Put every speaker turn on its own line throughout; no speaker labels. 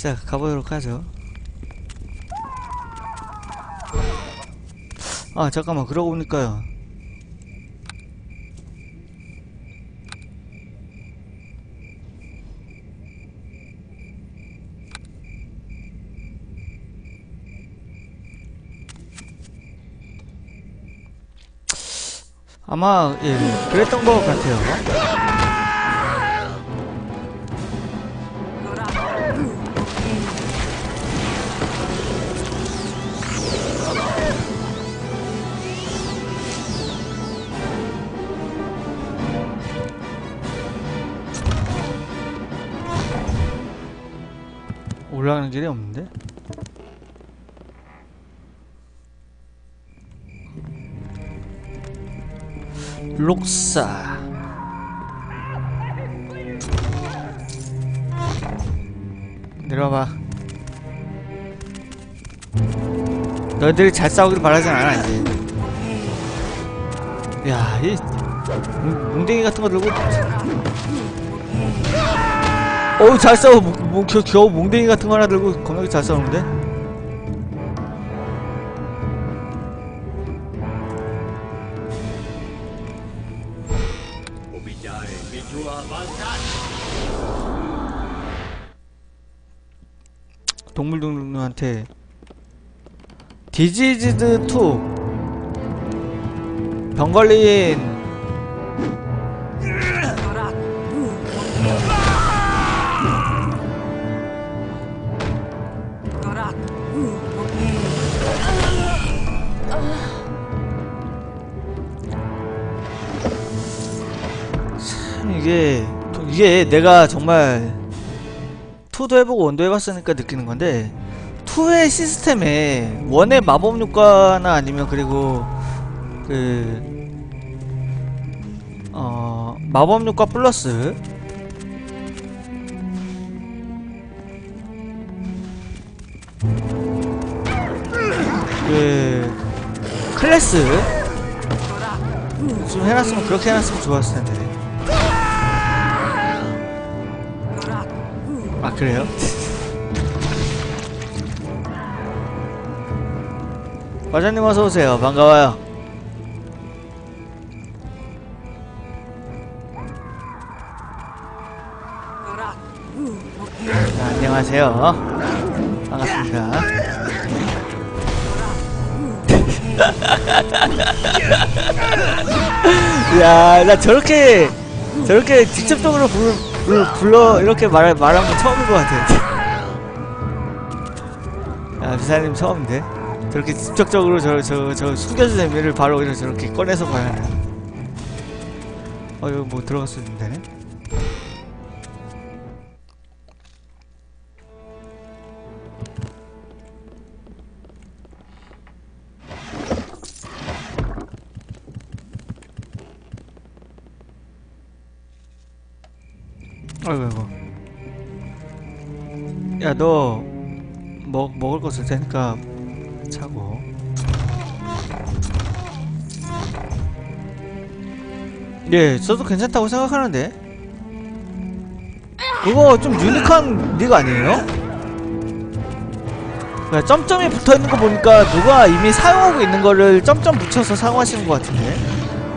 자, 가보도록 하죠. 아, 잠깐만. 그러고 보니까요. 아마, 예, 그랬던 것 같아요. 올라가는 길이 없는데? 록사 내려와봐. 너희들이 잘 싸우길 바라진 않아 이제. 야, 이 몽댕이 같은 거 들고 어우 잘 싸워. 겨우 몽댕이 같은 거 하나 들고 겁나게 잘 싸우는데? 동물들한테 디지즈드 2 병 걸린 참 이게 내가 정말 2도 해보고 1도 해봤으니까 느끼는 건데 2의 시스템에 1의 마법 효과나 아니면 그리고 마법 효과 플러스 클래스 좀 해놨으면 그렇게 해놨으면 좋았을 텐데. 아 그래요? 과장님 어서오세요. 반가워요. 자, 안녕하세요. 반갑습니다. 야, 나 저렇게 직접적으로 불러 이렇게 말한 건 처음인 것 같아. 야, 비사님 처음인데? 저렇게 직접적으로 저 숨겨진 의미를 바로 저렇게 꺼내서 봐야 돼. 이거 뭐 들어갔어야 되네? 아이고. 야, 너 먹을 거 쓸 테니까 차고. 예, 저도 괜찮다고 생각하는데. 그거 좀 유니크한 닉 아니에요? 그냥 점점이 붙어있는 거 보니까 누가 이미 사용하고 있는 거를 점점 붙여서 사용하시는 것 같은데.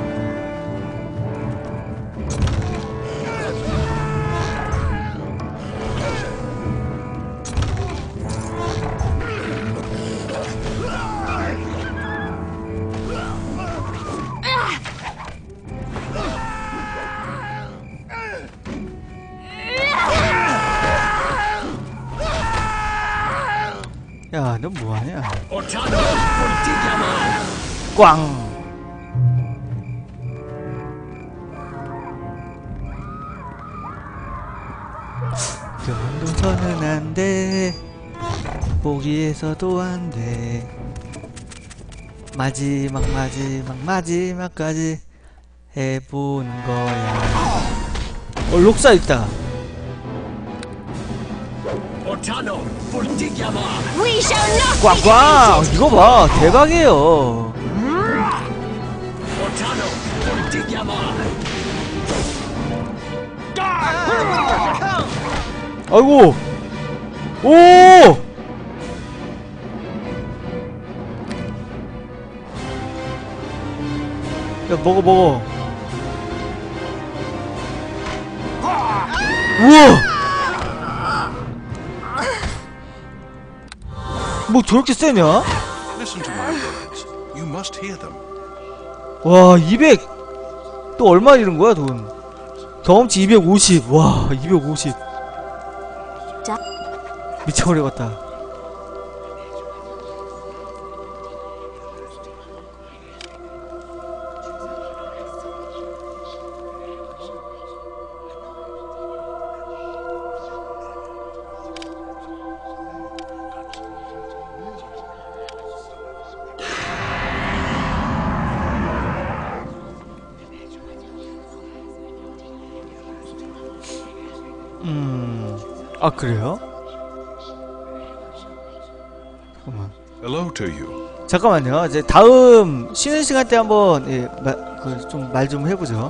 야, 너 뭐하냐? 꽝! 변동선은 안 돼. 보기에서도 안 돼. 마지막까지 해보는 거야. 록사 있다. 꽝꽝! 이거 봐, 대박이에요. 아이고, 오! 야, 먹어. 우와! 뭐 저렇게 세냐?
Listen to my words. You must hear them.
와, 200! 또 얼마 잃은 거야, 돈? 경험치 250. 와, 250. 미쳐버리겠다. 아, 그래요? 잠깐만.
Hello to you.
잠깐만요. 이제 다음 쉬는 시간 때 한번 예, 좀 말 좀 해보죠.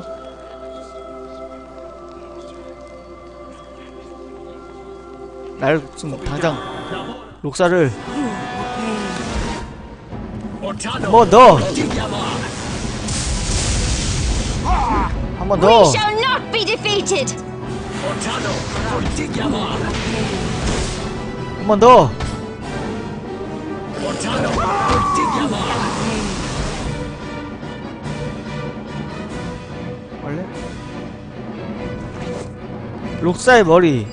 날 좀 당장 록사를 한 번 더. 한 번 더.
We shall not be defeated.
한 번 더. 원래 록사의 머리.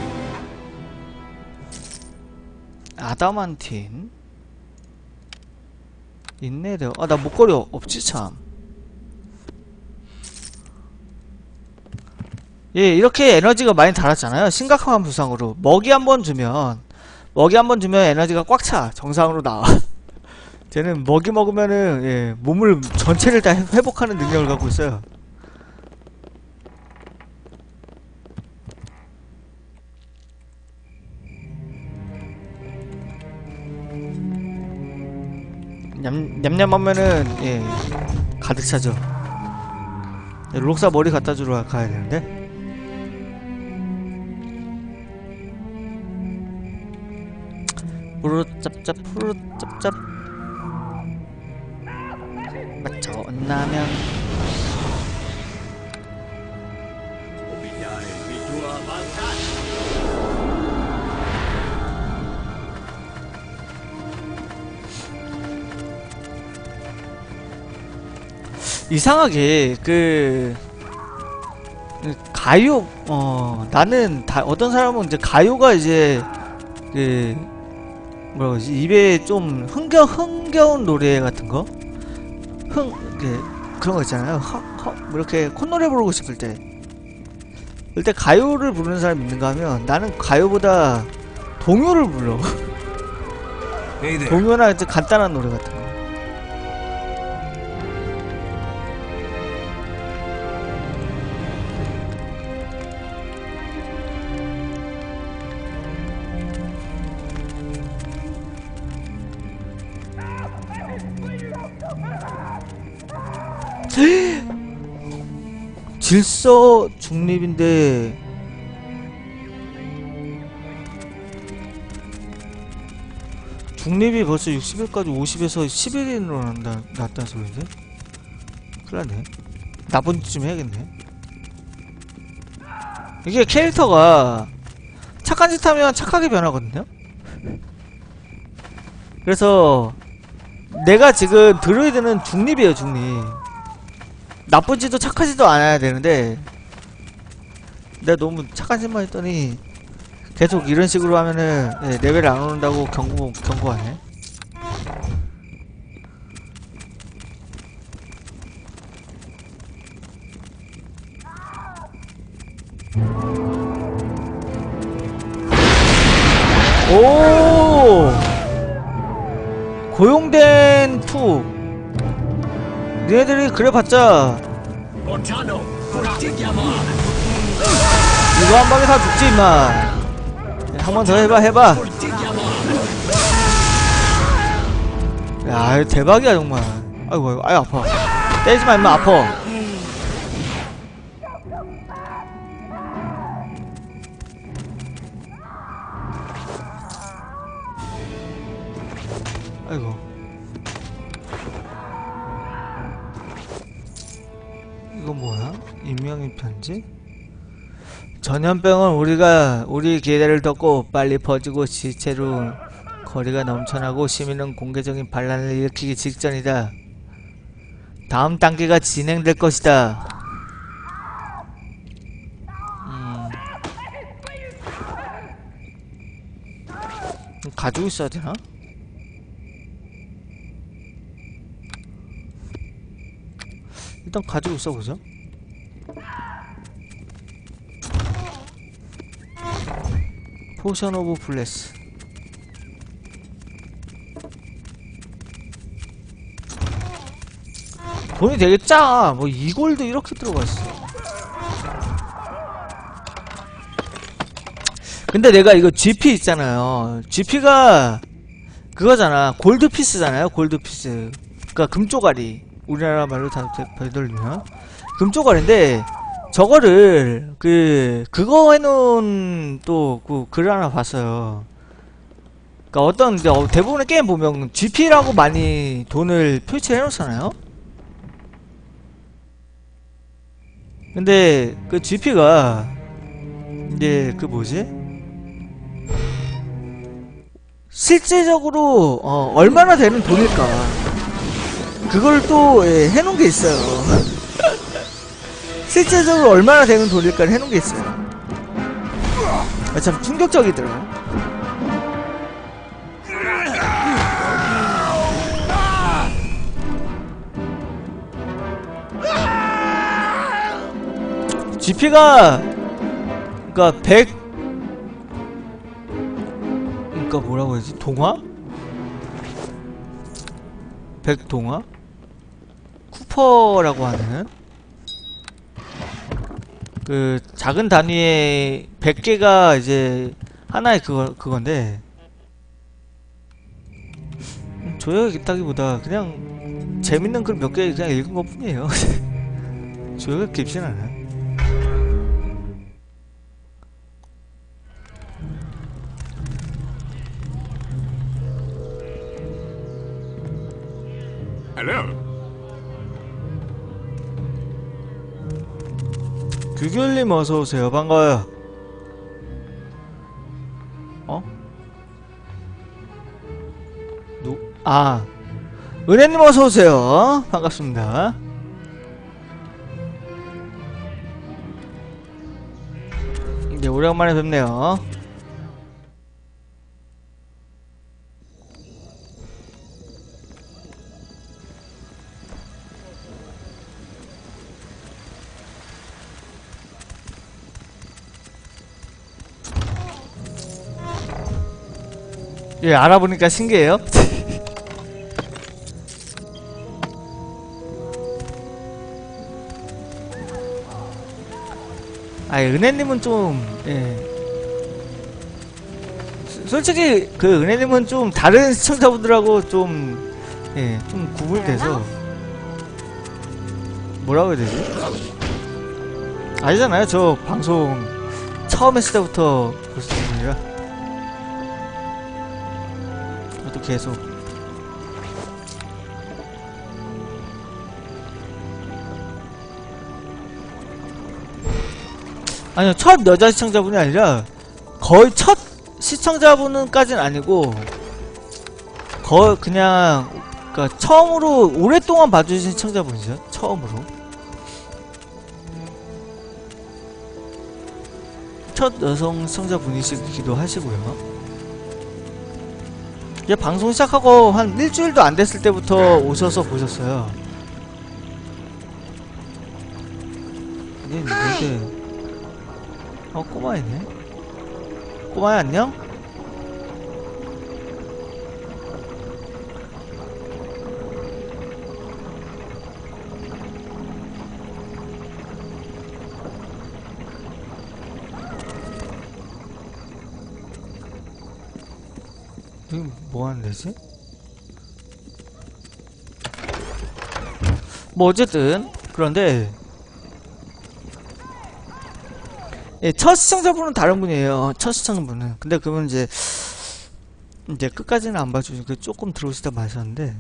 아다만틴 있네요. 아, 나 목걸이 없지 참. 예, 이렇게 에너지가 많이 달았잖아요. 심각한 부상으로 먹이 한번 주면 에너지가 꽉 차. 정상으로 나와. 쟤는 먹이 먹으면은 예, 몸을 전체를 다 회복하는 능력을 갖고 있어요. 냠냠하면은 예, 가득 차죠. 록사 머리 갖다 주러 가야 되는데. 푸르 짭짭 푸르 짭짭 맞춰 온라면. 이상하게 가요 나는 어떤 사람은 이제 가요가 이제 뭐라고 하지? 입에 좀 흥겨운 노래 같은 거? 그런 거 있잖아요. 뭐 이렇게 콧노래 부르고 싶을 때. 그때 가요를 부르는 사람이 있는가 하면 나는 가요보다 동요를 불러. 동요나 이제 간단한 노래 같은 거. 질서 중립인데 중립이 벌써 60일까지 50에서 11일로 났다는 소리인데? 큰일났네. 나쁜 짓 좀 해야겠네. 이게 캐릭터가 착한 짓 하면 착하게 변하거든요? 그래서 내가 지금 드루이드는 중립이에요, 중립. 나쁘지도 착하지도 않아야 되는데 내가 너무 착한 짓만 했더니 계속 이런 식으로 하면은 예, 레벨 안 오른다고 경고하네. 오! 고용된 투. 니네들이 그래봤자 이거 한 방에 다 죽지 임마. 한 번 더 해봐. 야, 이거 대박이야 정말. 아이고 아파. 때리지마 임마. 아파. 아이고. 이거 뭐야? 임명의 편지? 전염병은 우리 기대를 덮고 빨리 퍼지고 시체로 거리가 넘쳐나고 시민은 공개적인 반란을 일으키기 직전이다. 다음 단계가 진행될 것이다. 가지고 있어야 되나? 일단 가지고 있어보죠. 포션 오브 블레스. 돈이 되게 짜. 뭐 2골드 이렇게 들어가 있어. 근데 내가 이거 GP 있잖아요. GP가 그거잖아. 골드피스잖아요. 골드피스. 그니까 금쪼가리. 우리나라 말로 다 되돌리면 금쪼가리인데, 저거를 그거 해놓은 또 글 하나 봤어요. 그니까 어떤 대부분의 게임 보면 GP라고 많이 돈을 표시해놓잖아요. 근데 그 GP가 이제 그 뭐지? 실제적으로 얼마나 되는 돈일까? 그걸 또 해놓은 게 있어요. 실제적으로 얼마나 되는 돈일까를 해놓은 게 있어요. 참 충격적이더라고. GP가 그니까 100 그니까 뭐라고 해야지? 동화? 100동화? 쿠퍼라고 하는 그 작은 단위의 100개가 이제 하나의 그건데, 조여있다기보다 그냥 재밌는 글 몇 개 그냥 읽은 것 뿐이에요. 조여가 깊진 않아요.
Hello.
규귤님 어서오세요. 반가워요. 은혜님 어서오세요. 반갑습니다. 네, 오랜만에 뵙네요. 예, 알아보니까 신기해요. 은혜님은 좀, 솔직히, 은혜님은 좀 다른 시청자분들하고 좀, 좀 구분돼서, 뭐라고 해야 되지? 아니잖아요. 저 방송 처음 했을 때부터 보시는 분이라. 저도 계속. 아니요, 첫 여자 시청자분이 아니라 거의 첫 시청자분까지는 아니고 거의 그냥 그러니까 처음으로 오랫동안 봐주신 시청자분이죠. 처음으로 첫 여성 시청자분이시기도 하시고요. 이제 방송 시작하고 한 일주일도 안 됐을 때부터 오셔서 보셨어요. 이게 뭔데? 꼬마이네. 꼬마야 안녕? 여기 뭐하는 데지? 뭐 어쨌든 그런데 첫 시청자분은 다른 분이에요. 첫 시청자분은. 근데 그분 이제 이제 끝까지는 안 봐주니까 조금 들어오시다 마셨는데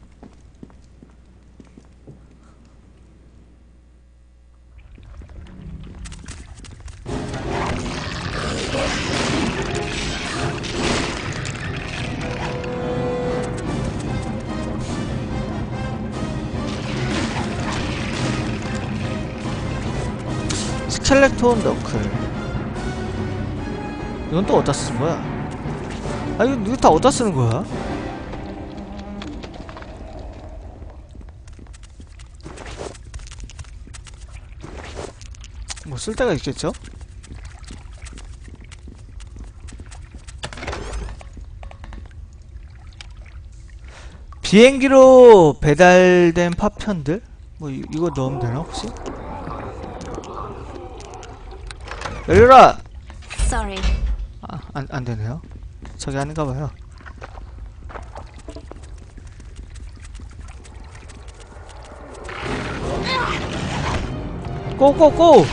스켈레톤 너클 이건 또 어디다 쓰는 거야? 아 이거 다 어디다 쓰는 거야? 뭐 쓸 데가 있겠죠? 비행기로 배달된 파편들? 뭐 이거 넣으면 되나 혹시? 열려라!
Sorry.
아, 안 되네요. 저기 아닌가 봐요. 고고고!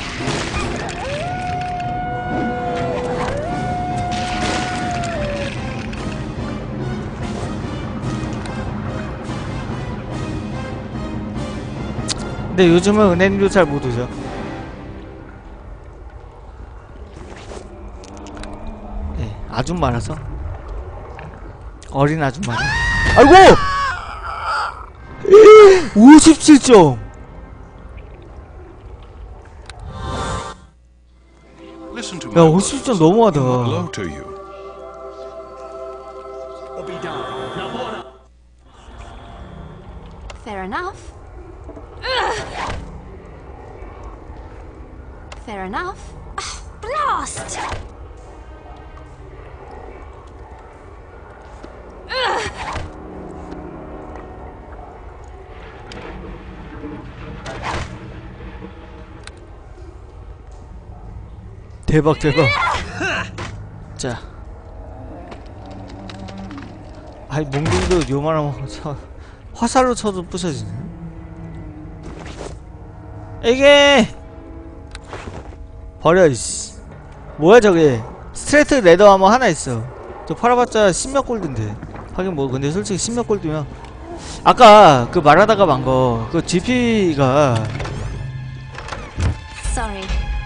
근데 요즘은 은혜님도 잘 못 오죠. 예, 아줌마라서. 어린 아줌마라. 아이고! 57점!
Listen to
야,
my
57점
words.
너무하다.
Low to you.
Fair enough. Fair enough. Blast!
대박, 대박. 자. 아이, 몽둥이도 요만하면 화살로 쳐도 부셔지네. 이게! 버려, 이씨. 뭐야, 저게. 스트레이트 레더 아머 하나 있어. 저 팔아봤자 10몇 골드인데. 하긴 뭐, 근데 솔직히 10몇 골드면. 아까 그 말하다가 만 거, 그 GP가
Sorry.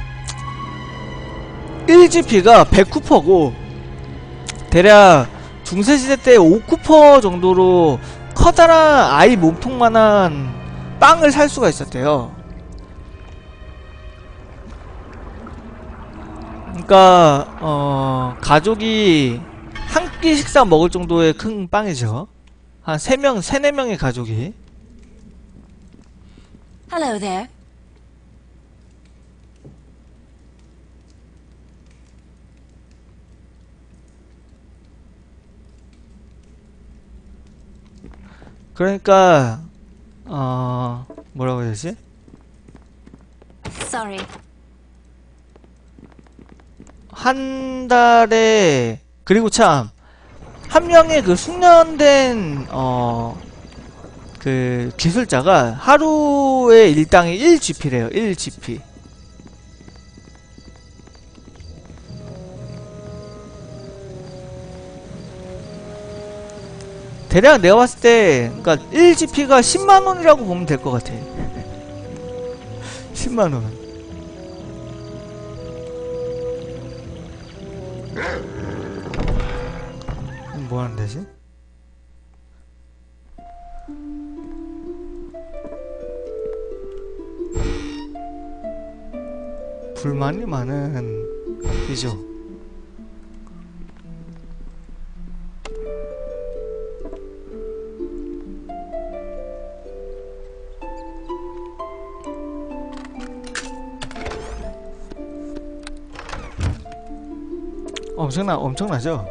1GP가 100쿠퍼고 대략 중세시대 때 5쿠퍼 정도로 커다란 아이 몸통만한 빵을 살 수가 있었대요. 그러니까 가족이 한 끼 식사 먹을 정도의 큰 빵이죠. 한 3명, 3, 4명의 가족이.
Hello there.
그러니까 뭐라고 해야 되지?
Sorry.
한 달에 그리고 참 한 명의 그 숙련된 그 기술자가 하루에 일당이 1GP래요. 1GP. 대략 내가 봤을 때 그러니까 1GP가 10만원이라고 보면 될 것 같아. 10만원. 뭐 하는 데지? 불만이 많은 이죠. 엄청나죠?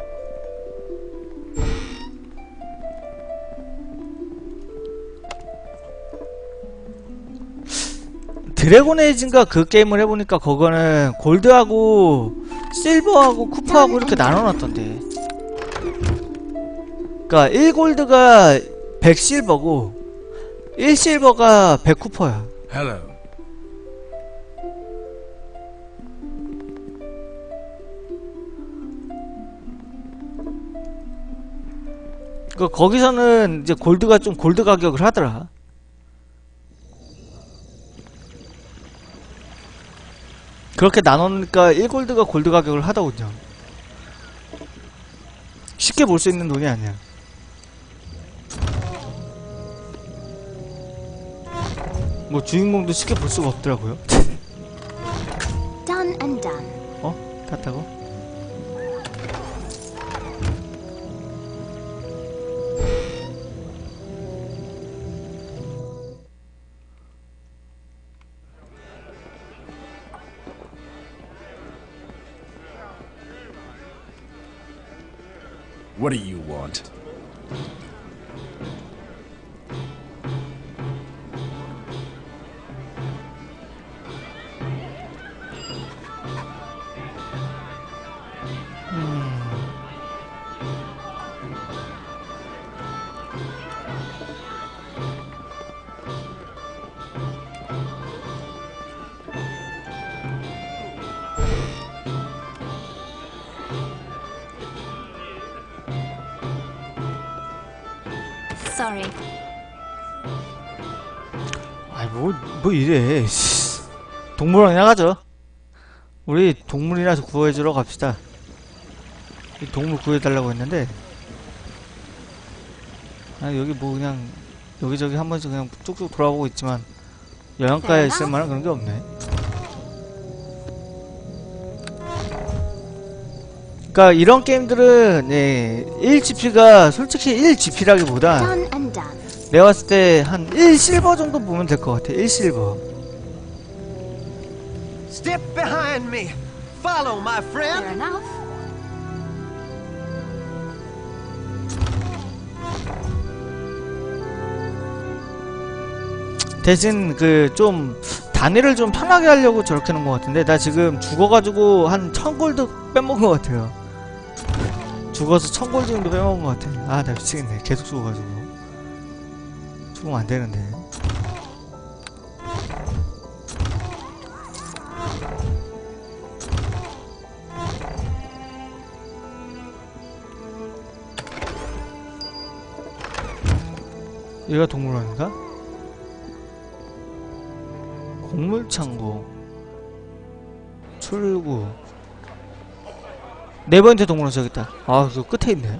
드래곤 에이지인가 그 게임을 해보니까 그거는 골드하고 실버하고 쿠퍼하고 이렇게 나눠놨던데. 그니까 1골드가 100실버고 1실버가 100쿠퍼야.
Hello.
그 거기서는 이제 골드가 좀 골드 가격을 하더라. 그렇게 나누니까 1골드가 골드 가격을 하더군요. 쉽게 볼 수 있는 돈이 아니야. 뭐 주인공도 쉽게 볼 수가 없더라고요.
Done and done.
어? 탔다고?
What do you want?
Sorry.
아이 뭐 이래. 씨. 동물원이나 가죠. 우리 동물이라서 구해주러 갑시다. 이 동물 구해달라고 했는데 아 여기 뭐 그냥 여기저기 한 번씩 그냥 쭉쭉 돌아보고 있지만 영양가에 있을 만한 그런 게 없네. 그니까 이런 게임들은 예, 1GP가 솔직히 1GP라기보다
Done and done.
내가 봤을 때 한 1실버 정도 보면 될 것 같아. 1실버.
Step behind me. Follow, my friend.
Fair enough.
대신 그 좀 단위를 좀 편하게 하려고 저렇게 놓은 것 같은데 나 지금 죽어가지고 한 1000골드 빼먹은 것 같아요. 죽어서 1000골드 정도 빼먹은 것 같아. 아 나 미치겠네. 계속 죽어가지고 죽으면 안 되는데. 얘가 동물원인가? 곡물창고 출구 네 번째 동물원 저기 있다. 아, 그 끝에 있네.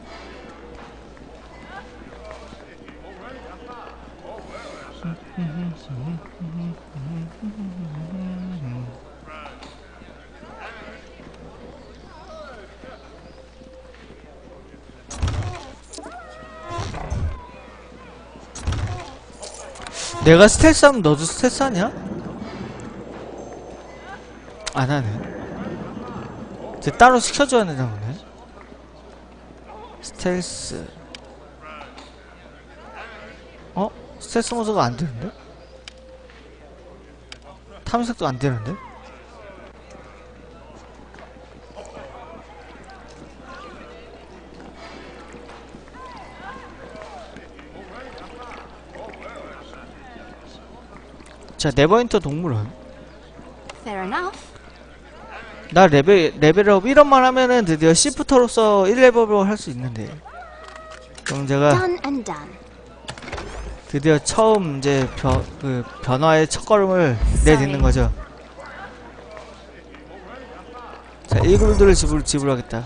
내가 스텔스 하면 너도 스텔스 하냐? 안 하네. 이제 따로 시켜줘야 되나 보네. 스텔스. 어? 스텔스 모드가 안 되는데? 탐색도 안 되는데? 자, 네버윈터 동물원.
Fair enough.
나 레벨업 1업만 하면은 드디어 시프터로서 1레벨업을 할 수 있는데. 그럼 제가
Done and done.
드디어 처음 이제 변화의 첫걸음을 내딛는 거죠. 자, 1골드를 지불하겠다.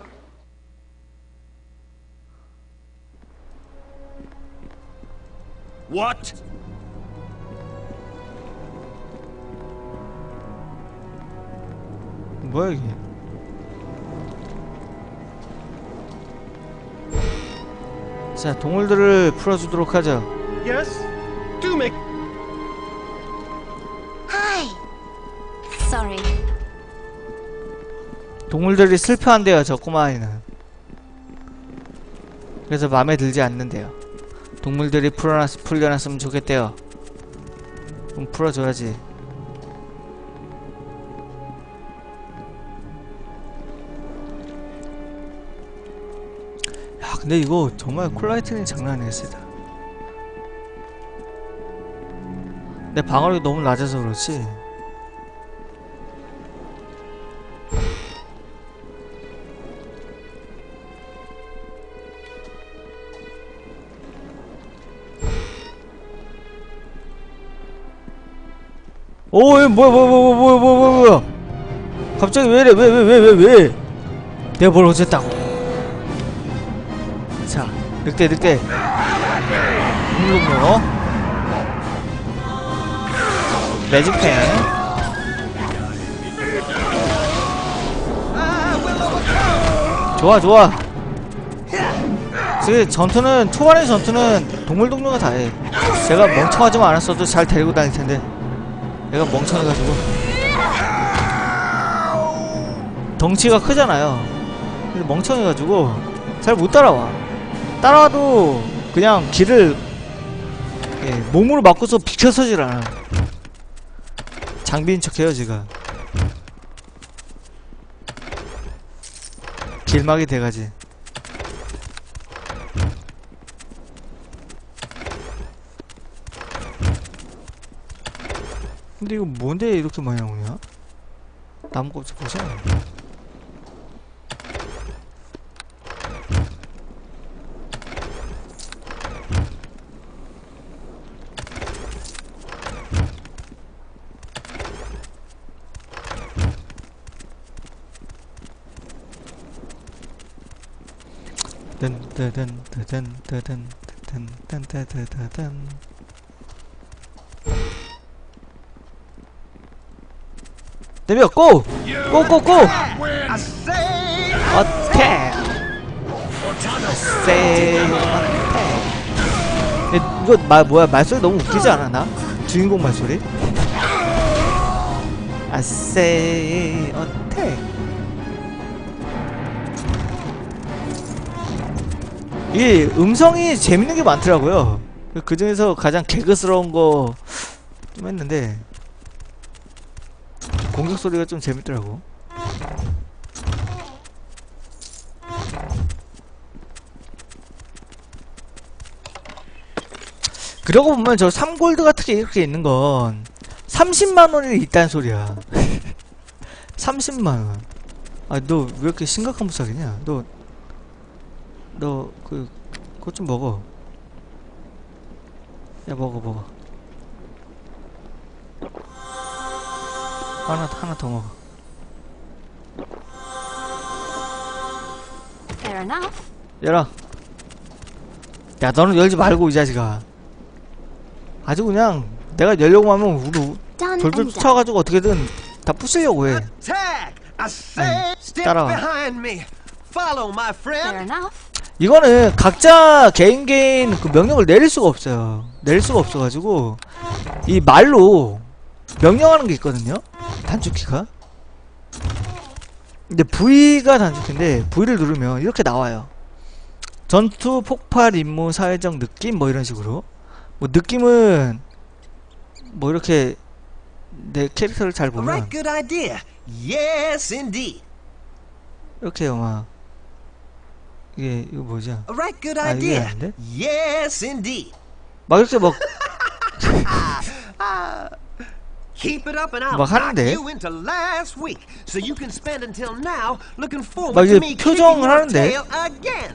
What?
뭐야 이게? 자, 동물들을 풀어주도록 하죠.
Yes? Do make.
Hi. Sorry.
동물들이 슬퍼한대요, 저 꼬마아이는. 그래서 마음에 들지 않는데요. 동물들이 풀려났으면 좋겠대요. 그럼 풀어줘야지. 야, 근데 이거 정말 콜라이트닝 장난 아니겠다. 내 방어력이 너무 낮아서 그렇지. 오, 뭐야. 갑자기 왜 이래, 왜. 내가 뭘 어쨌다고. 자, 늑대. 공룡요. 매직펜. 좋아. 지금 초반의 전투는 동물동료가 다 해. 제가 멍청하지만 않았어도 잘 데리고 다닐 텐데. 얘가 멍청해가지고. 덩치가 크잖아요. 근데 멍청해가지고 잘 못 따라와. 따라와도 그냥 길을 몸으로 막고서 비켜서질 않아. 장비인 척해요 지가. 길막이 돼가지. 근데 이거 뭔데 이렇게 많이 나오냐? 나무 껍질 보자. 내려 고! 고!
I say,
어택! 세이 이거 뭐야 말소리 너무 웃기지 않아 나? 주인공 말소리? 아세이 어택. 이 음성이 재밌는 게 많더라고요. 그 중에서 가장 개그스러운 거 좀 했는데 공격 소리가 좀 재밌더라고. 그러고 보면 저 3골드 같은 게 이렇게 있는 건 30만원이 있다는 소리야. 30만원. 아, 너 왜 이렇게 심각한 무사기냐? 그거 좀 먹어. 야, 먹어. 하나 더 먹어.
Fair enough.
열어. 야, 너는 열지 말고 이 자식아. 아주 그냥 내가 열려고 하면 우리
Done
돌돌
and done.
쫓아가지고 어떻게든 다 부수려고 해.
attack! I say, step
따라와.
behind me. Follow, my
Fair
friend.
enough.
이거는 각자 개인 그 명령을 내릴 수가 없어요. 내릴 수가 없어가지고 이 말로 명령하는 게 있거든요. 단축키가. 근데 V가 단축키인데 V를 누르면 이렇게 나와요. 전투, 폭발, 임무, 사회적 느낌 뭐 이런 식으로. 뭐 느낌은 뭐 이렇게 내 캐릭터를 잘 보면
Alright, good idea. Yes, indeed.
이렇게요 막 이거 뭐지?
Alright, good
아, 이게
idea.
아닌데?
Yes, indeed.
막 이렇게 막
Keep it up and I'll
막
knock
하는데?
you into last week, so you can spend until now looking forward
막
to
이제
me kicking
표정을
your
하는데?
tail again.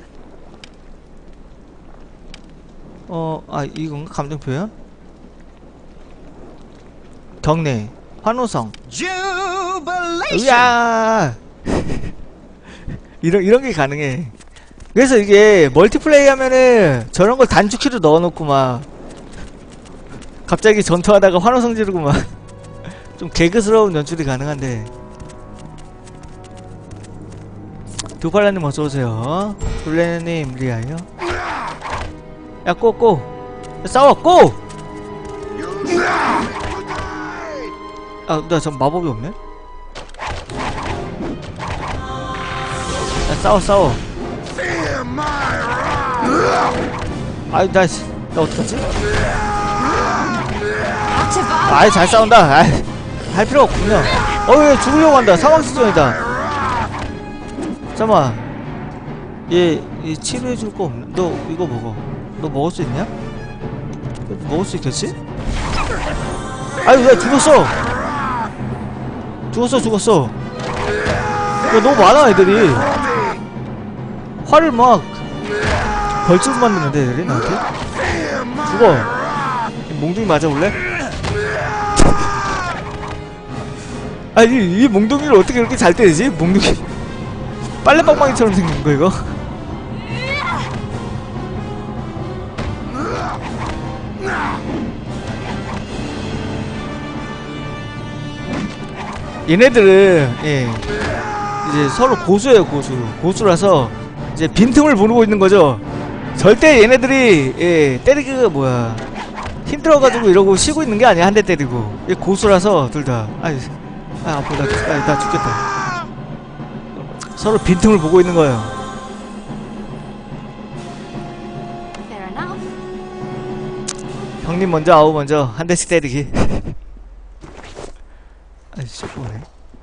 이건가? 감정 표현? 경례, 환호성.
Jubilation.
으야! 이런 게 가능해. 그래서 이게 멀티플레이 하면은 저런 걸 단축키로 넣어놓고 막 갑자기 전투하다가 환호성 지르고 막 좀 개그스러운 연출이 가능한데. 두팔라님 어서오세요. 돌레님 리아요. 야, 꼬! 야, 싸워, 꼬! 아, 나 전 마법이 없네? 야, 싸워. 아이, 나 어떡하지? 아이, 잘 싸운다. 아이, 할 필요 없군요. 얘 죽으려고 한다. 상황수전이다. 잠깐만. 얘 치료해줄 거 없나? 너 이거 먹어. 너 먹을 수 있냐? 먹을 수 있겠지? 아유, 왜 죽었어? 죽었어. 야, 너무 많아, 애들이. 화를 막 벌집 만드는데, 애들이 나한테? 죽어. 몽둥이 맞아볼래? 아니 이 몽둥이를 어떻게 이렇게 잘 때리지? 몽둥이 빨래방망이처럼 생긴 거 이거? 얘네들은 예 이제 서로 고수예요. 고수라서 이제 빈틈을 모르고 있는 거죠. 절대 얘네들이 예 때리기가 뭐야 힘들어가지고 이러고 쉬고 있는 게 아니야. 한 대 때리고 얘 고수라서 둘 다 아프다. 나 죽겠다. 서로 빈틈을 보고 있는 거예요.
Fair enough.
형님 먼저 아우 먼저 한 대씩 때리기. 아이씨 뭐네.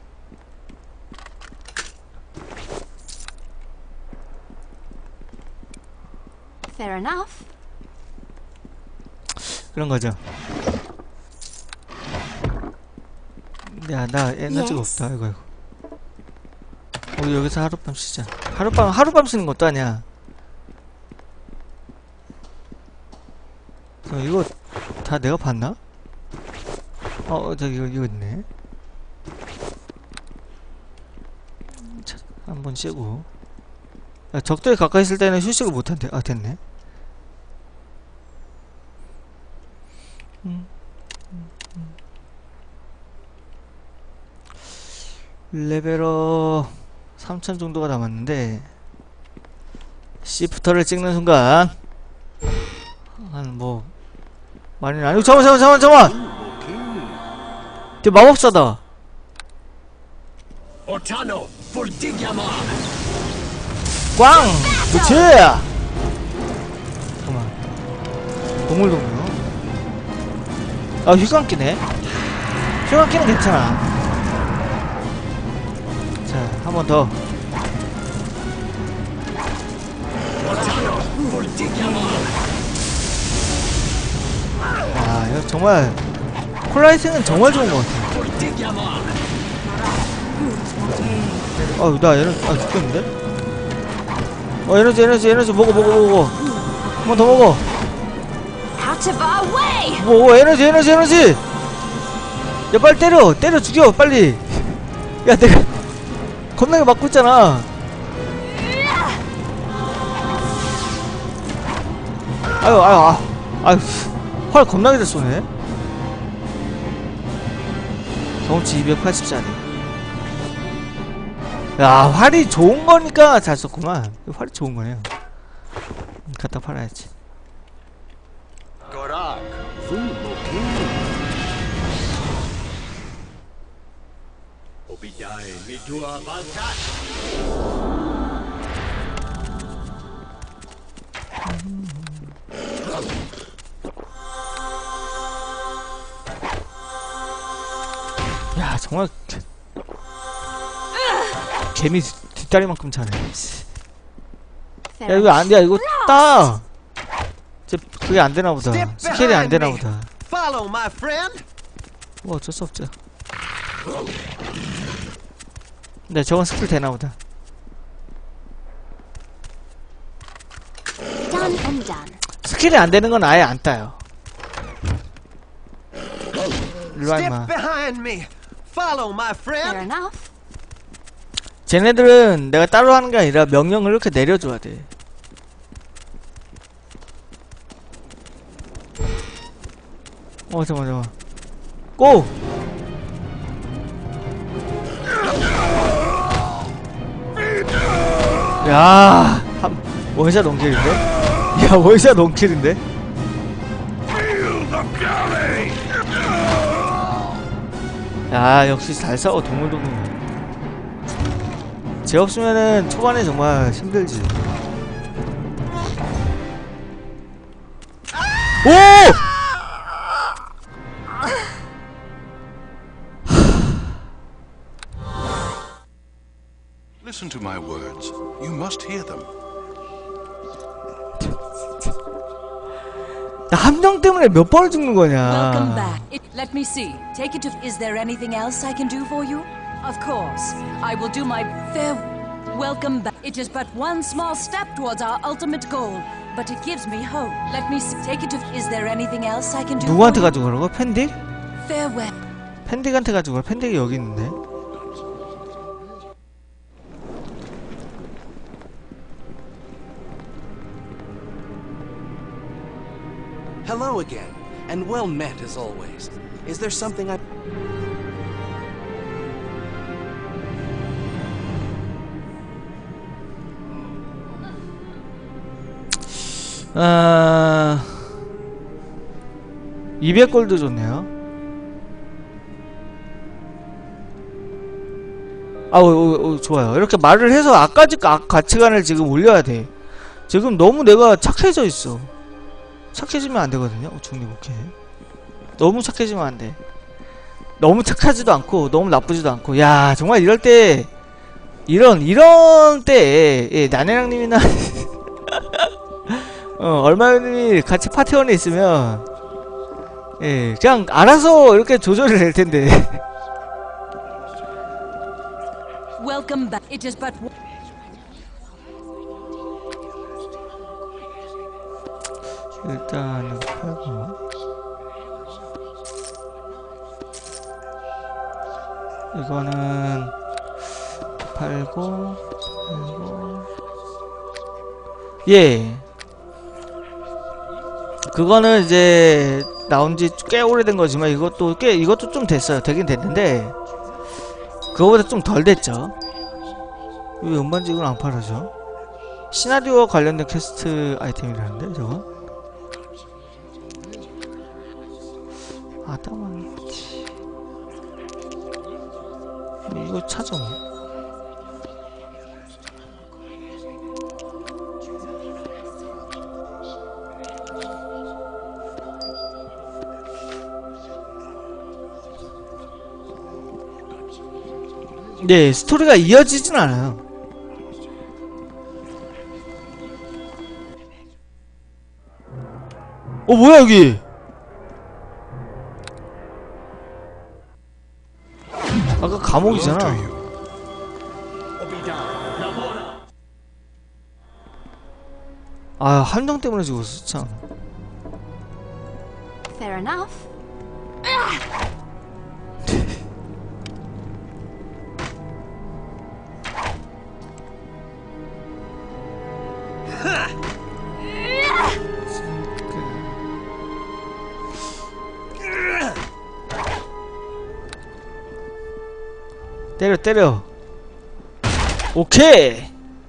Fair enough.
그런 거죠. 야, 나 에너지가
Yes.
없다. 이거. 우리 여기서 하룻밤 쉬자. 하룻밤 쉬는 것도 아니야. 이거 다 내가 봤나? 이거 있네. 자, 한번 쉬고. 야, 적들이 가까이 있을 때는 휴식을 못한대. 아, 됐네. 레벨업 3000 정도가 남았는데 시프터를 찍는 순간 한 뭐 많이 아니고 잠깐만 저 마법사다. 꽝! 그치! 잠깐만 동물동료 아 휘감기네. 휘감기는 괜찮아. 자, 한 번 더. 아, 이거 정말 콜라이팅은 정말 좋은 것 같아. 나 죽겠는데? 에너지 먹어. 한 번 더 먹어.
Out of our way!
에너지! 야, 빨리 때려 죽여, 빨리! 야, 내가 겁나게 맞고 있잖아. 아유, 활 겁나게 잘 쏘네. 경험치 280짜리. 야, 활이 좋은 거니까 잘 쏘구만. 활이 좋은 거네요. 갖다 팔아야지. 야, 정말 개미 뒷다리만큼 차네. 야, 이거 안 돼. 이거 따. 그게 안 되나 보다. 스킬이 안 되나 보다.
Follow my friend.
뭐 어쩔 수 없죠. 네, 저건 스킬 되나 보다.
Done and done.
스킬이 안 되는 건 아예 안 따요. 일로와
Step
임마.
behind me. Follow my
Fair
friend.
enough.
쟤네들은 내가 따로 하는 게 아니라 명령을 이렇게 내려줘야 돼. 잠깐만. 고! 야, 원샷 롱킬인데? 야, 원샷 롱킬인데? 야, 역시 잘 싸워, 동물동물. 쟤 없으면은 초반에 정말 힘들지. 오!
Listen to my words. You must hear them.
한 명 때문에 몇 번을 죽는
Welcome
거냐.
back. Let me see. Take it to. Is there anything else I can do for you? Of course. I will do my fair. Welcome back. It is but one small step towards our ultimate goal, but it gives me hope. Let me see. Take it to. Is there anything else I can do
누구한테
for
가지고 그러고? 팬디?
you? Farewell.
팬딕한테 가지고 가. 팬딕이 여기 있는데.
Hello again, and well met as always. Is there something I...
아... 200골드 좋네요. 좋아요. 이렇게 말을 해서 아까지 가치관을 지금 올려야 돼. 지금 너무 내가 착해져 있어. 착해지면 안 되거든요. 중립 오케이. 너무 착해지면 안 돼. 너무 착하지도 않고 너무 나쁘지도 않고. 야, 정말 이럴 때 이런 때에 예, 나네랑님이나 얼마님이 같이 파티원에 있으면 예, 그냥 알아서 이렇게 조절이 될 텐데.
Welcome back. It is but
일단 팔고 이거는 팔고 예, 그거는 이제 나온지 꽤 오래된 거지만 이것도 좀 됐어요. 되긴 됐는데 그거보다 좀 덜 됐죠. 왜 음반직은 안 팔아죠? 시나리오와 관련된 퀘스트 아이템이라는데 저거? 아담한치 이거 찾아. 네, 스토리가 이어지진 않아요. 뭐야 여기? 아까 감옥이잖아. 아, 함정 때문에 죽었어, 참.
Fair enough.
때려. 오케이.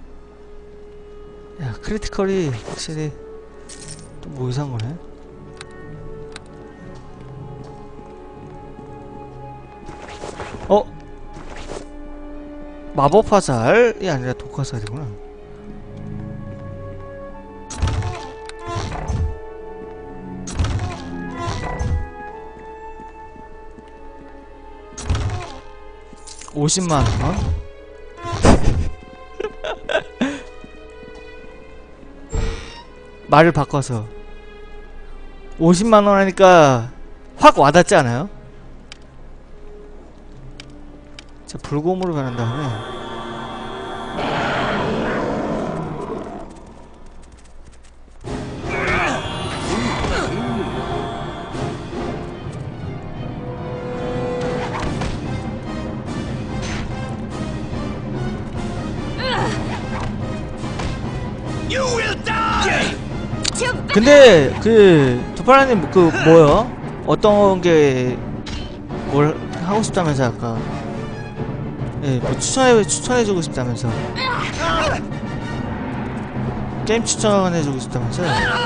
야, 크리티컬이 확실히 또 뭐 이상한 거네. 마법 화살이 아니라 독 화살이구나. $500,000. 말을 바꿔서 50만원 하니까 확 와닿지 않아요? 자, 불곰으로 변한 다음에 근데 두파라님 뭐요? 어떤 게 뭘 하고 싶다면서 아까 예, 뭐 추천해주고 싶다면서 게임 추천해주고 싶다면서.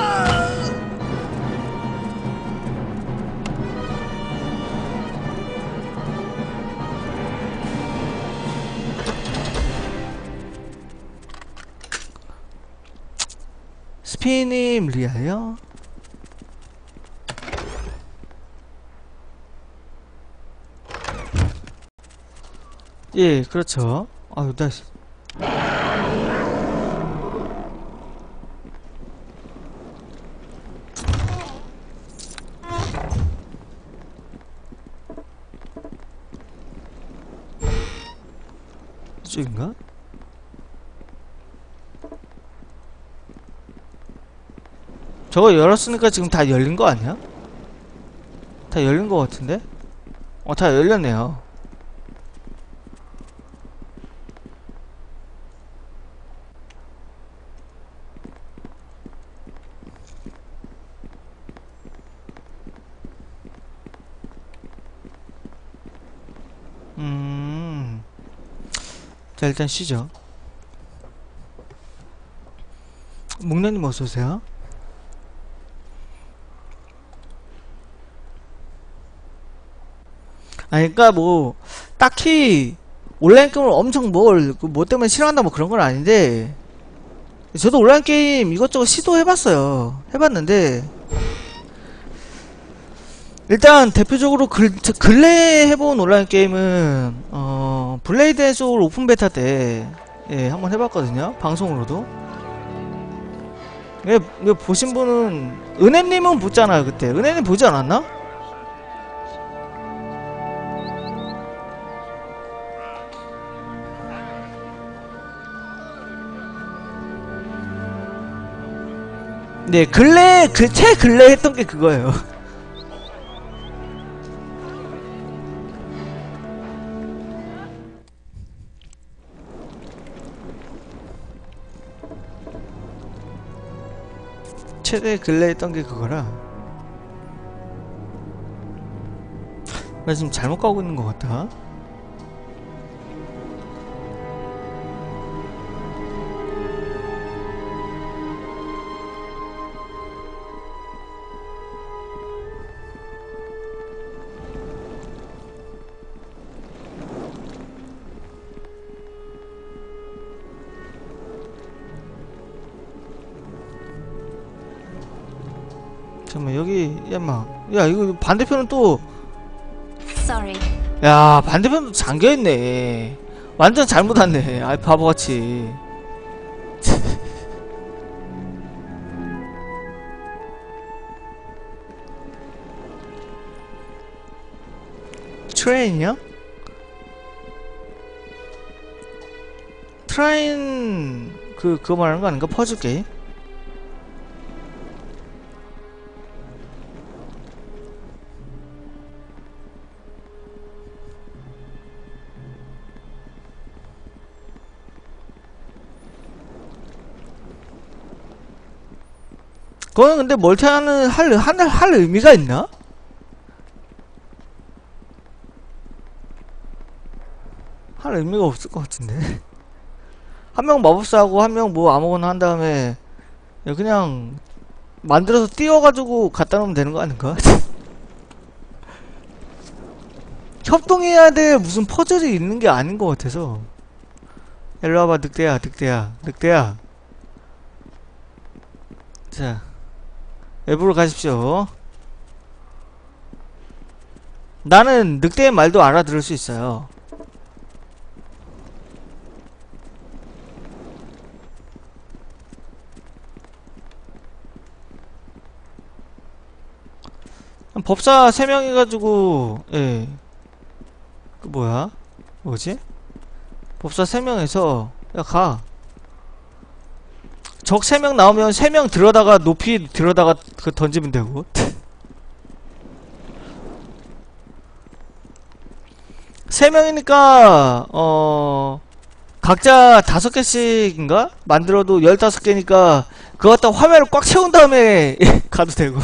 스피님 리아요? 예, 그렇죠. 아유, 나 이쪽인가? 저거 열었으니까 지금 다 열린 거 아니야? 다 열린 거 같은데? 다 열렸네요. 자, 일단 쉬죠. 목련님 어서오세요. 아니, 그니까 뭐, 딱히, 온라인 게임을 엄청 뭐 때문에 싫어한다 뭐 그런 건 아닌데, 저도 온라인 게임 이것저것 시도해봤어요. 해봤는데, 일단 대표적으로 근래에 해본 온라인 게임은 블레이드 앤 소울 오픈 베타 때 한번 해봤거든요. 방송으로도. 왜 보신 분은 은혜님은 보잖아요. 그때 은혜님 보지 않았나? 네, 최근래 했던 게 그거예요. 최대 근래 했던 게 그거라. 나 지금 잘못 가고 있는 것 같다. 잠깐만, 여기 야 이거 반대편은 또
Sorry.
야 반대편도 잠겨있네. 완전 잘못 왔네. 아이 바보같이. 트레인이요? 트레인 그거 말하는 거 아닌가? 퍼즐 게임? 그거는 근데 멀티하는 할 의미가 있나? 할 의미가 없을 것 같은데. 한 명 마법사하고 한 명 뭐 아무거나 한 다음에 그냥 만들어서 띄워가지고 갖다 놓으면 되는 거 아닌가? 협동해야 될 무슨 퍼즐이 있는 게 아닌 것 같아서. 일로 와봐, 늑대야. 자, 외부로 가십시오. 나는 늑대의 말도 알아들을 수 있어요. 법사 3명 해가지고, 예. 그 뭐야? 뭐지? 법사 3명에서, 야, 가. 적 3명 나오면 3명 들어다가 높이 들어다가 그 던지면 되고. 세 명이니까 각자 5개씩인가? 만들어도 15개니까 그거 갖다 화면을 꽉 채운 다음에 가도 되고.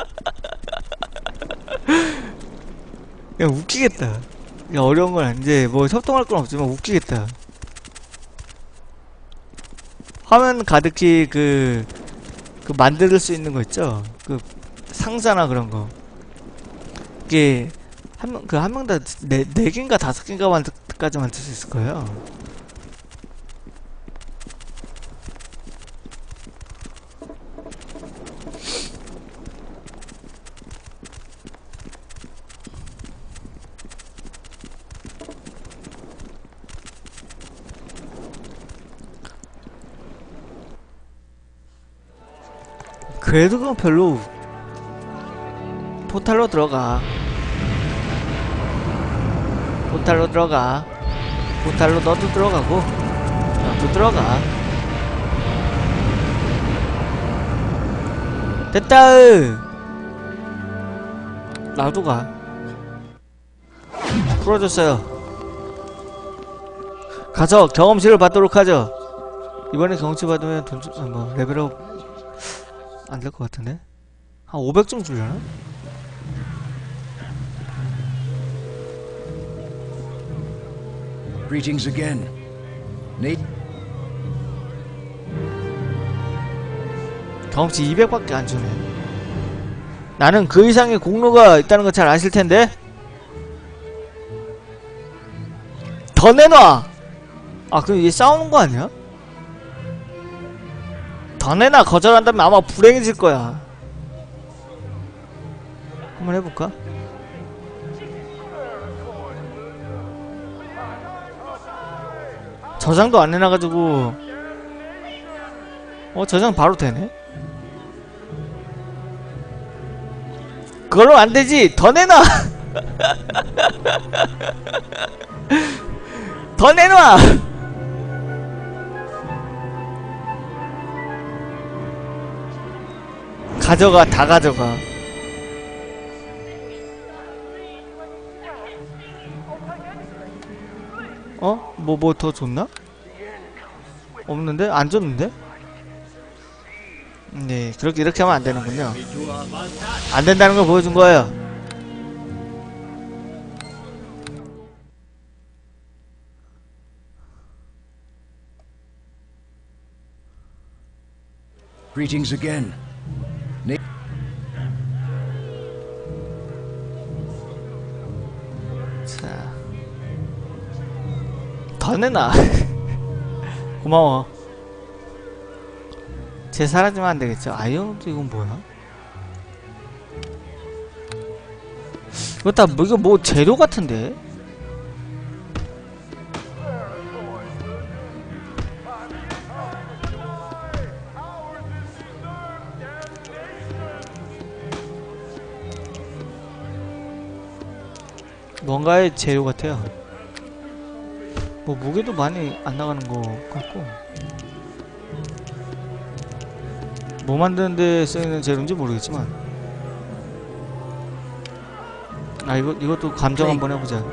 야 웃기겠다. 야 어려운 건 아닌데 뭐 협동할 건 없지만 웃기겠다. 화면 가득히 그 만들 수 있는 거 있죠? 그 상자나 그런 거. 이게 한 명 다 4개인가 5개인가까지 만들 수 있을 거예요. 그래도 그건 별로. 포탈로 들어가. 포탈로 너도 들어가고 너도 들어가. 됐다. 나도 가. 풀어줬어요. 가서 경험치를 받도록 하죠. 이번에 경험치 받으면 돈 좀, 뭐 레벨업 안 될 것 같은데? 한 500점 주려나?
Greetings again. Nate.
경험치 200밖에 안 주네. 나는 그 이상의 공로가 있다는 거 잘 아실 텐데? 더 내놔! 아, 그럼 얘 싸우는 거 아니야? 더 내놔! 거절한다면 아마 불행해질 거야. 한번 해볼까? 저장도 안 해놔가지고. 저장 바로 되네? 그걸로 안 되지! 더 내놔! 더 내놔! 가져가, 다 가져가. 뭐 더 줬나? 없는데? 안 줬는데? 네, 이렇게 하면 안 되는군요. 안 된다는 걸 보여준 거예요.
Greetings again. Nate.
자, 더 내놔. 고마워. 쟤 사라지면 안 되겠죠? 아이언도 이건 뭐야? 이거 뭐 재료 같은데? 뭔가의 재료 같아요. 뭐 무게도 많이 안 나가는 것 같고, 뭐 만드는데 쓰이는 재료인지 모르겠지만, 아, 이것도 감정 한번 해보자.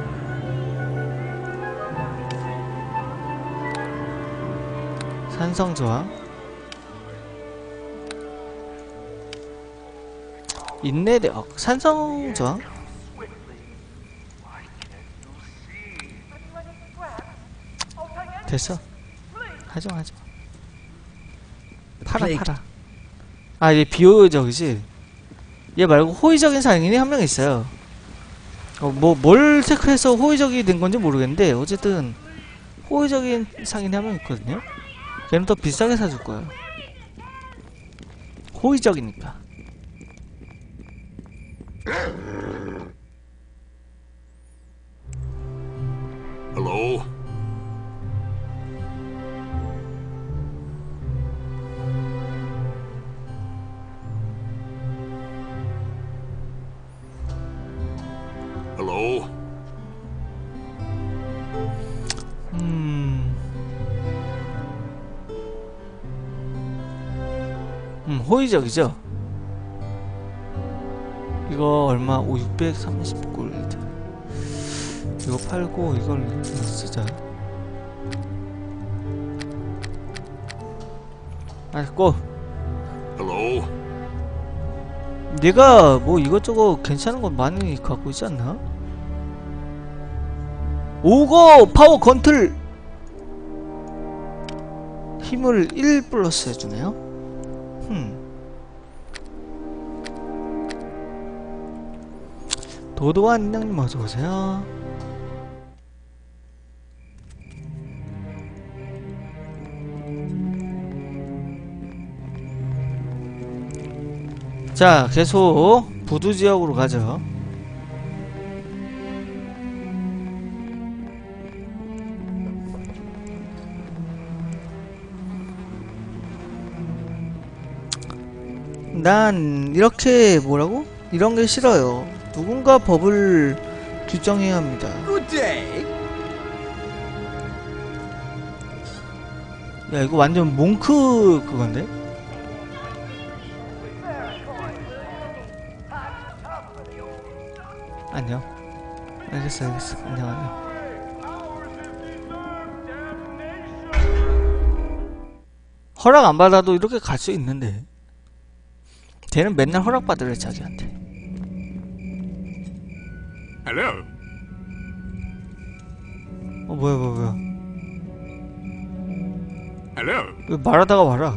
산성 저항, 인내력, 산성 저항. 됐어. 하지마. 팔아. 아, 얘 비호적이지? 얘 말고 호의적인 상인이 한 명 있어요. 뭘 체크해서 호의적이 된 건지 모르겠는데, 어쨌든 호의적인 상인이 한 명 있거든요? 걔는 더 비싸게 사줄 거예요. 호의적이니까.
Hello? Hello?
호의적이죠? 이거 얼마? 630골드. 이거 팔고 이걸 쓰자. 알았고.
Hello?
내가 뭐 이것저것 괜찮은 거 많이 갖고 있지 않나? 오거 파워 건틀 힘을 1 플러스 해주네요. 도도한 인형님 어서오세요. 자, 계속 부두지역으로 가죠. 난 이렇게 뭐라고? 이런 게 싫어요. 누군가 법을 규정해야 합니다. 야, 이거 완전 몽크 그건데? 안녕. 알겠어 안녕 안녕. 허락 안 받아도 이렇게 갈 수 있는데 쟤는 맨날 허락 받으래 자기한테.
Hello.
뭐야
Hello.
왜 말하다가 와라.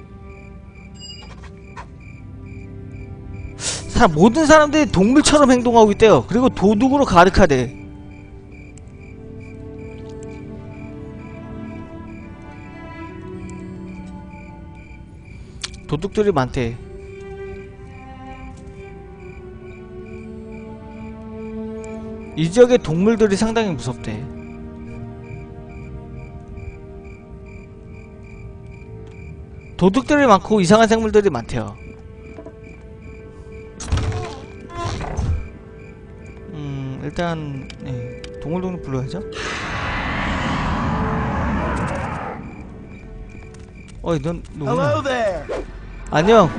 모든 사람들이 동물처럼 행동하고 있대요. 그리고 도둑으로 가득하대. 도둑들이 많대. 이 지역의 동물들이 상당히 무섭대. 도둑들이 많고 이상한 생물들이 많대요. 일단 네, 동물동물 불러야죠. 어이 넌 누구냐? 안녕.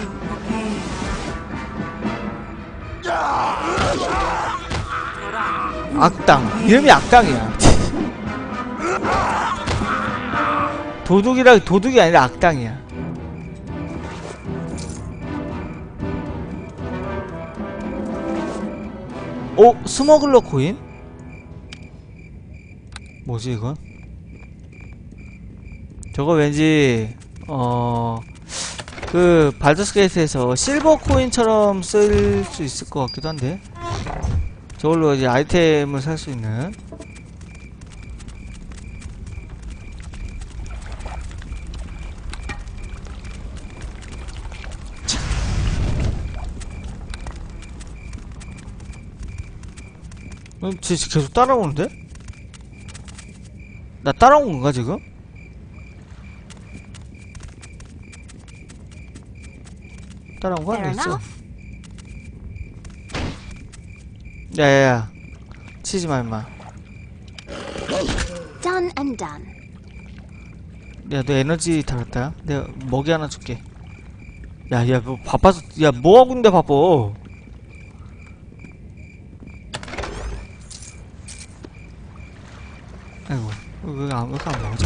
악당. 이름이 악당이야. 도둑이 아니라 악당이야. 스머글러 코인? 뭐지 이건? 저거 왠지 그 발더스 게이트에서 실버 코인처럼 쓸 수 있을 것 같기도 한데 저걸로 이제 아이템을 살 수 있는. 쟤 계속 따라오는데? 나 따라온 건가 지금? 따라온 거 아니겠어? 야야야 치지마 임마.
Done and done.
야 너 에너지 달았다. 내가 먹이 하나 줄게. 야야 뭐 바빠서 야 뭐하고 있는데 바빠. 아이고 왜 안 먹어져?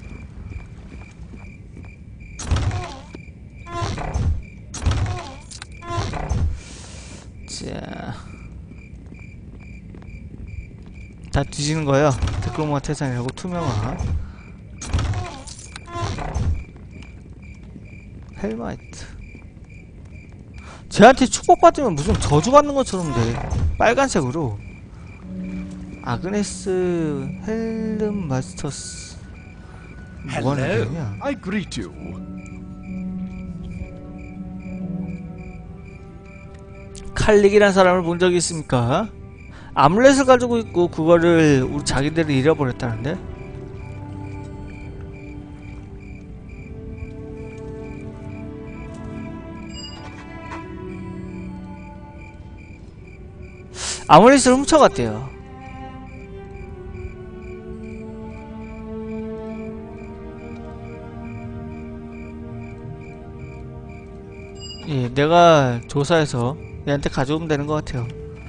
자, 다 뒤지는 거예요. 데크로마 태산이라고 투명화. 헬마이트. 쟤한테 축복받으면 무슨 저주받는 것처럼 돼. 빨간색으로. 아그네스 헬름 마스터스. 뭐하는 거냐?
I greet you.
칼릭이란 사람을 본 적이 있습니까? 아물렛을 가지고 있고 그거를 우리 자기들이 잃어버렸다는데? 아물렛을 훔쳐갔대요. 예, 내가 조사해서 얘한테 가져오면 되는 것 같아요.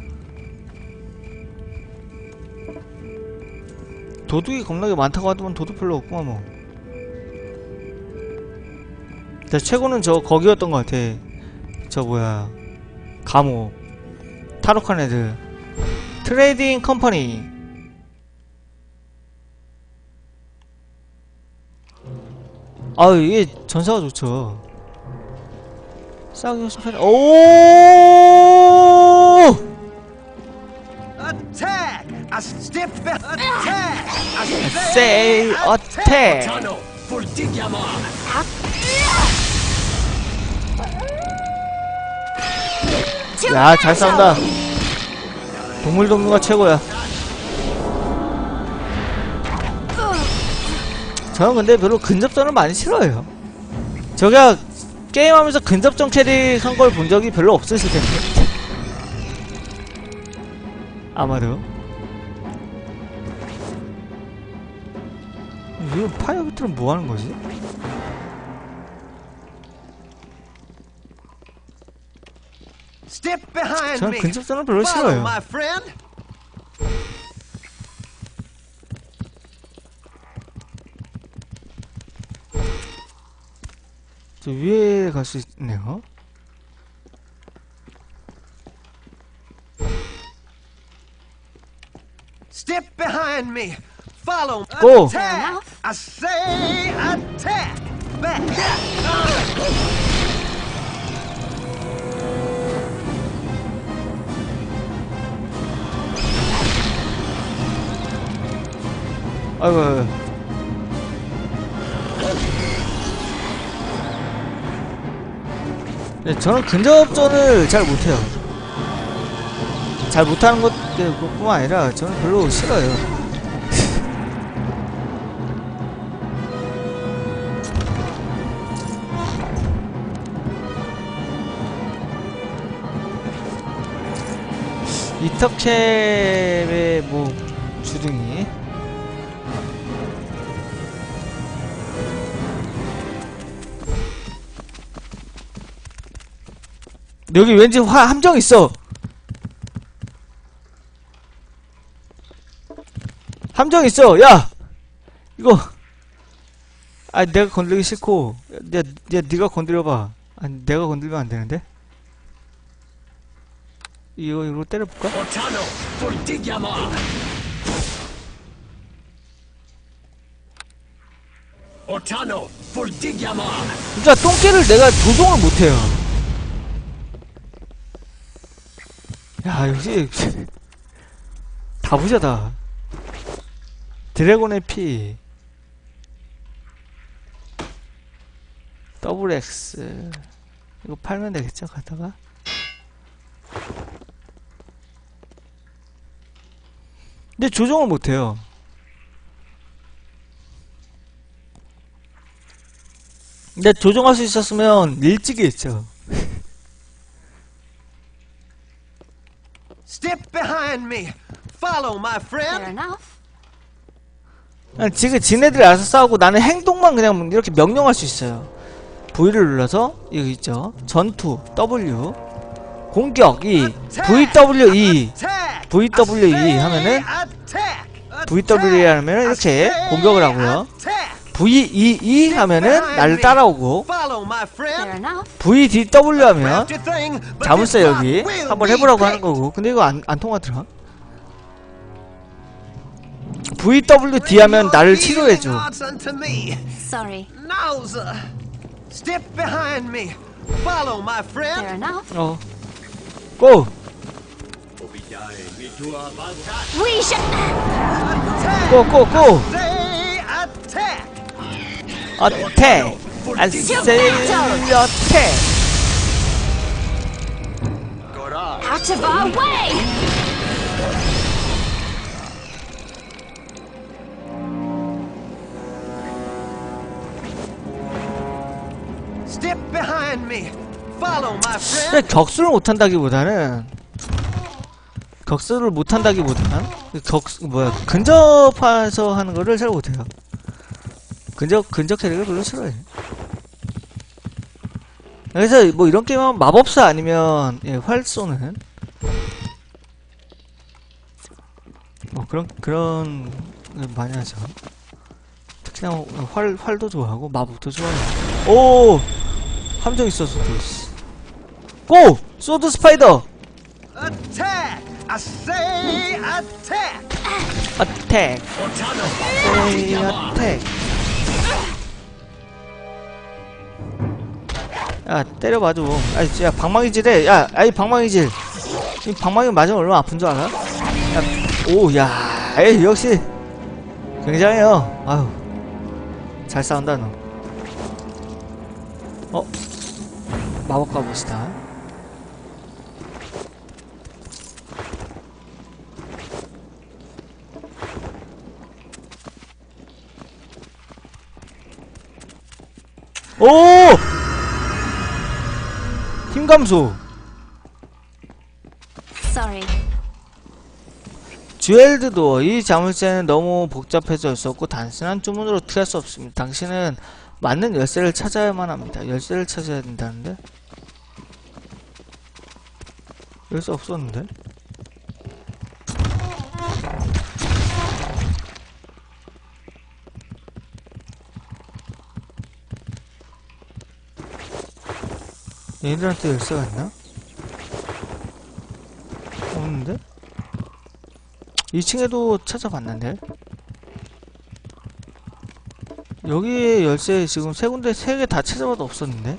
도둑이 겁나게 많다고 하더만 도둑 별로 없구만 뭐. 근데 최고는 거기였던 것 같아. 저 뭐야 감옥 타로칸 애들 트레이딩 컴퍼니. 아유 이게 전사가 좋죠. 싸우기 훨씬 편해. 오!
Attack! A stiff attack!
Say attack! 야, 잘 싸운다. 동물동물가 최고야. 저는 근데 별로 근접전을 많이 싫어해요. 저기야 게임하면서 근접전 캐릭 한 걸 본 적이 별로 없으실 텐데. 아마도. 이 파이어비트는 뭐 하는 거지?
Step behind
저는
me.
근접전을 별로
Follow,
싫어요.
my friend.
저 위에 갈 수 있네요.
Step behind me. Follow.
Go.
Attack. I say attack. Back.
아이고, 아이고. 네, 저는 근접전을 잘 못해요. 잘 못하는 것뿐만 아니라 저는 별로 싫어요. 이터캡의 뭐 주둥이. 여기 왠지 함정 있어. 함정 있어. 야, 이거. 아, 내가 건들기 싫고. 야, 네가 건드려봐. 아니, 내가 건들면 안 되는데. 이거 때려볼까? 진짜 똥개를 내가 조종을 못해요. 야, 역시 다부자다. 드래곤의 피 더블 X 이거 팔면 되겠죠? 가다가 근데 조종을 못해요. 근데 조종할 수 있었으면 일찍이 했죠.
Step behind me. Follow, my
Fair
friend.
enough.
지금 지네들이 알아서 싸우고 나는 행동만 그냥 이렇게 명령할 수 있어요. V를 눌러서 여기 있죠. 전투 W 공격 E VWE
Attack.
VWE
I say
하면은
attack.
VWE 하면은 이렇게
I
공격을
say
하고요.
attack.
VEE 하면은 나를 따라오고
Follow, my friend.
Fair enough.
VDW 하면
Crafty thing, but
자물쇠
this
여기
rock will
한번
be
해보라고 하는
picked.
거고. 근데 이거 안 통하더라. VWD 하면 나를 치료해줘.
Odds unto me.
Sorry.
Nowza. Step behind me. Follow, my friend.
Fair enough.
고!
We should.
Attack.
고!
Say attack.
어택! 아세일 어택!
Out of our way!
Step behind me. Follow, my friend.
근데 격수를 못한다기보다는 근접해서 하는 거를 잘 못해요. 근접 캐릭을 별로 싫어해. 그래서 뭐 이런 게임은 마법사 아니면 활 쏘는 뭐 그런 걸 많이 하죠. 특히나 활도 좋아하고 마법도 좋아해요. 오! 함정 있었어. 고! 소드 스파이더!
Attack. I say attack.
어택! 세이 어택! 야, 때려봐 좀. 야, 방망이질해. 야, 아이 방망이질. 이 방망이 맞으면 얼마나 아픈 줄 알아? 야, 오, 야, 에이, 역시 굉장해요. 아유, 잘 싸운다 너. 마법 가봅시다. 오! 힘 감소.
Sorry.
듀엘드 도어. 이 자물쇠는 너무 복잡해져 있었고 단순한 주문으로 어떻게 할 수 없습니다. 당신은 맞는 열쇠를 찾아야만 합니다. 열쇠를 찾아야 된다는데? 열쇠 없었는데? 얘들한테 열쇠가 있나? 없는데? 2층에도 찾아봤는데? 여기에 열쇠 지금 세 군데, 세 개 다 찾아봐도 없었는데?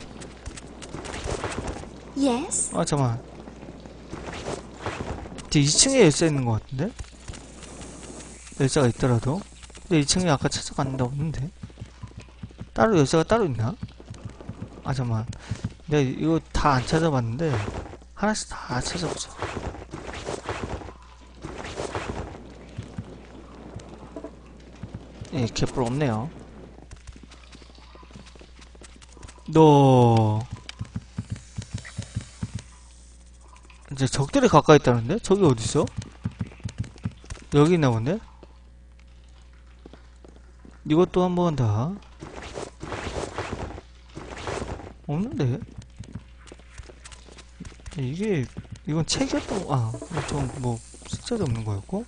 Yes?
아, 잠깐만. 뒤 2층에 열쇠 있는 것 같은데? 열쇠가 있더라도? 근데 2층에 아까 찾아갔는데 없는데? 따로 열쇠가 따로 있나? 아, 잠깐만. 내가 이거 다 안 찾아봤는데, 하나씩 다 찾아보자. 예, 개뿔 없네요. 너 이제 적들이 가까이 있다는데? 저기 어딨어? 여기 있나 본데? 이것도 한번 다 없는데? 이게 이건 책이었던 거, 좀 뭐 숫자도 없는 거였고?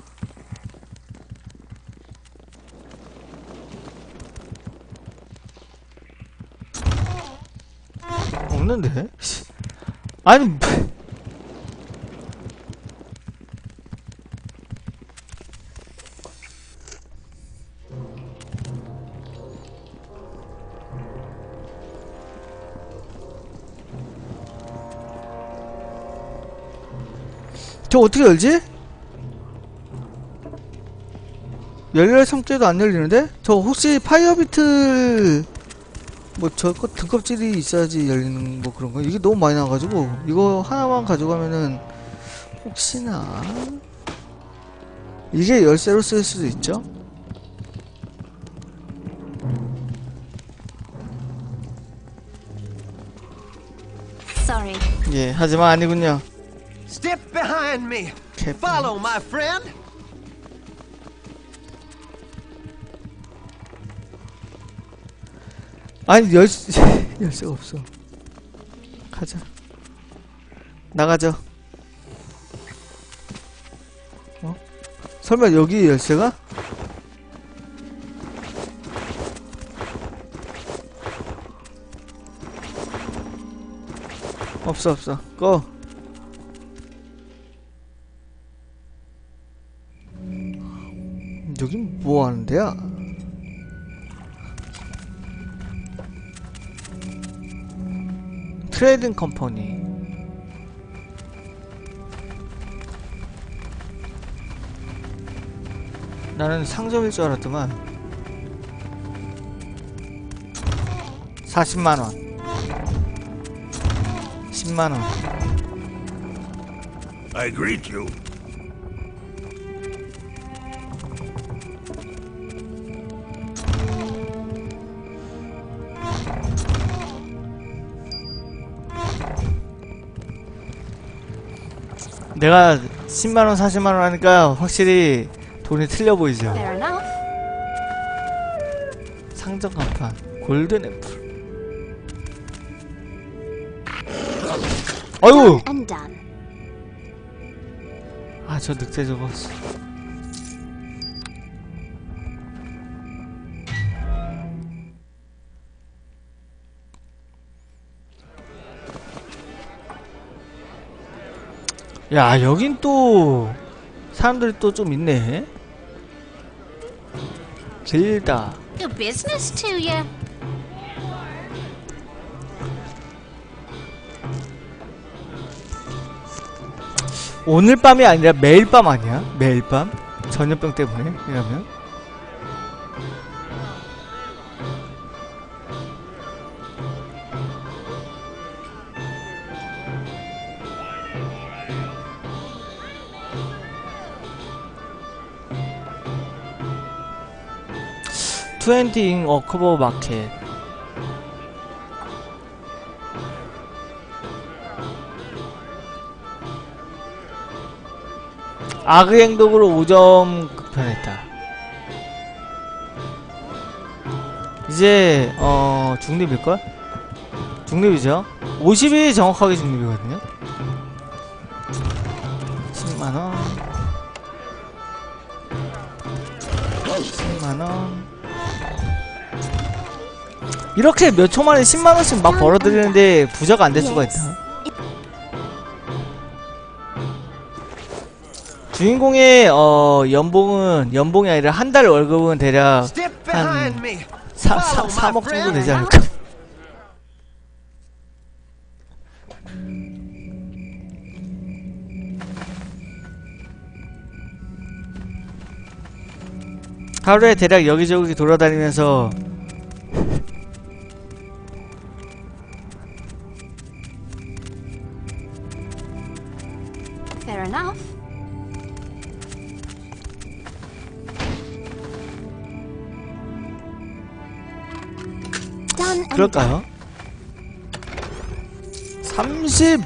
없는데? 아니 저 어떻게 열지? 열릴 성격도 안 열리는데? 저 혹시 파이어비트 뭐 저거 등껍질이 있어야지 열리는 뭐 그런 거? 이게 너무 많이 나와가지고 이거 하나만 가져가면은 혹시나 이게 열쇠로 쓸 수도 있죠?
Sorry.
예, 하지만 아니군요.
Step behind me.
캡.
Follow, my friend.
아니 열쇠가 없어. 가자. 나가죠. 어? 설마 여기 열쇠가? 없어. 꺼. 여긴 뭐 하는 데야? 트레이딩 컴퍼니. 나는 상점일 줄 알았더만. 40만원 10만원.
I greet you.
내가 10만원 40만원 하니까 확실히 돈이 틀려 보이죠.
Fair enough.
상점 간판 골든 애플. 아이고!
And done.
아, 저 늑대 저거. 야, 여긴 또 사람들이 또 좀 있네. 길다.
Good business to you.
오늘 밤이 아니라 매일 밤 아니야? 매일 밤? 전염병 때문에? 이러면? 트웬티잉 어커버 마켓. 악의 행동으로 5점 급편했다. 이제 중립일걸? 중립이죠. 50이 정확하게 중립이거든요. 10만원 10만원 이렇게 몇 초 만에 10만원씩 막 벌어들이는데 부자가 안 될 수가 있다. 주인공의 연봉이 아니라 한 달 월급은 대략
Step
한
behind me.
3억 정도 되지 않을까? 하루에 대략 여기저기 돌아다니면서
Fair enough. Done and
그럴까요? 30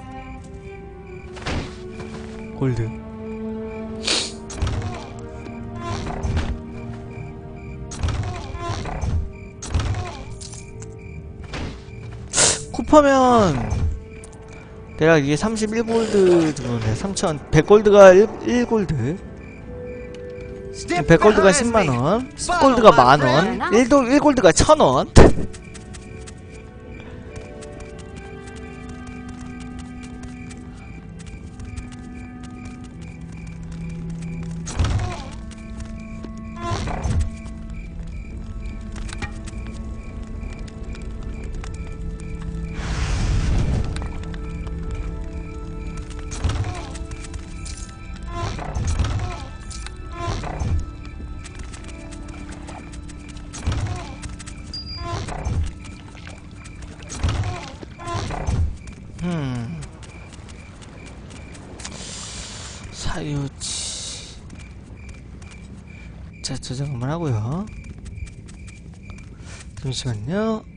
골드. 쿠퍼면 대략 이게 31골드 정도네. 3,100골드가 1골드.
Step
100골드가
behind me.
10만원, 10골드가 만원, 1골드가 1000원. 사유치. 자, 저장 한번 하고요. 잠시만요.